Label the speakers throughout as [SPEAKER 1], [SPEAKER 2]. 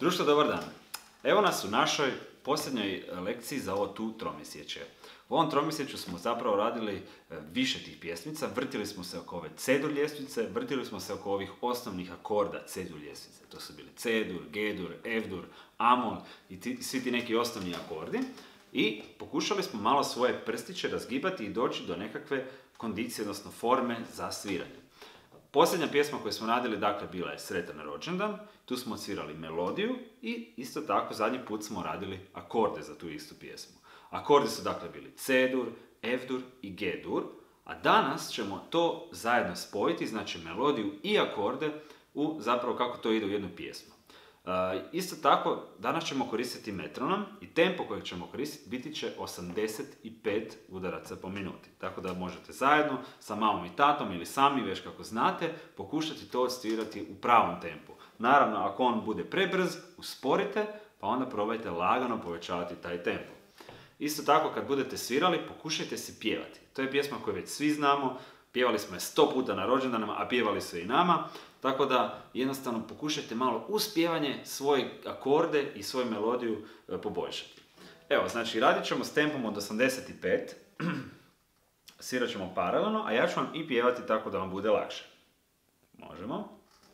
[SPEAKER 1] Društvo, dobar dan. Evo nas u našoj posljednjoj lekciji za ovo tu tromjesečje. U ovom tromjesečju smo zapravo radili više tih pjesmica, vrtili smo se oko ove C-dur ljestvice, vrtili smo se oko ovih osnovnih akorda C-dur ljestvice. To su bili C-dur, G-dur, F-dur, A-mol i svi ti neki osnovni akordi. I pokušali smo malo svoje prstiće razgibati i doći do nekakve kondicije, odnosno forme za sviranje. Posljednja pjesma koju smo radili, dakle, bila je Sretan rođendan, tu smo odsvirali melodiju i isto tako zadnji put smo radili akorde za tu istu pjesmu. Akordi su dakle bili C-dur, F-dur i G-dur, a danas ćemo to zajedno spojiti, znači melodiju i akorde, u zapravo kako to ide u jednu pjesmu. Isto tako, danas ćemo koristiti metronom i tempo kojeg ćemo koristiti biti će 85 udaraca po minuti. Tako da možete zajedno sa mamom i tatom ili sami, već kako znate, pokušati to odsvirati u pravom tempu. Naravno, ako on bude prebrz, usporite, pa onda probajte lagano povećavati taj tempo. Isto tako, kad budete svirali, pokušajte se pjevati. To je pjesma koju već svi znamo, pjevali smo je 100 puta na rođendanima, a pjevali su i nama. Tako da jednostavno pokušajte malo uz pjevanje svoje akorde i svoju melodiju poboljšati. Evo, znači radit ćemo s tempom od 85, svirat ćemo paralelno, a ja ću vam i pjevati tako da vam bude lakše. Možemo.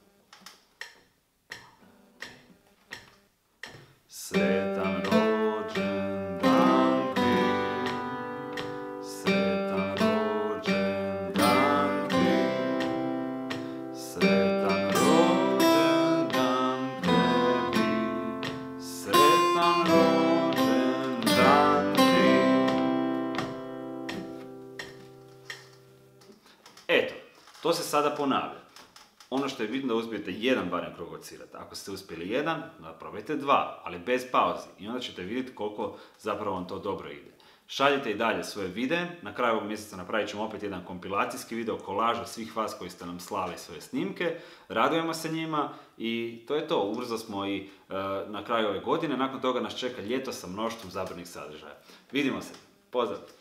[SPEAKER 1] Sretan rođendan ti, sretan rođendan ti, sretan rođendan tebi, sretan rođendan ti. Eto, to se sada ponavlja. Ono što je bitno da uspijete jedan barem krug odsvirati. Ako ste uspjeli jedan, probajte dva, ali bez pauze. I onda ćete vidjeti koliko zapravo vam to dobro ide. Šaljite i dalje svoje videe. Na kraju ovog mjeseca napravit ćemo opet jedan kompilacijski video, kolaž od svih vas koji ste nam slali svoje snimke. Radujemo se njima i to je to. Ubrzo smo i na kraju ove godine. Nakon toga nas čeka ljeto sa mnoštvom zabavnih sadržaja. Vidimo se. Pozdrav!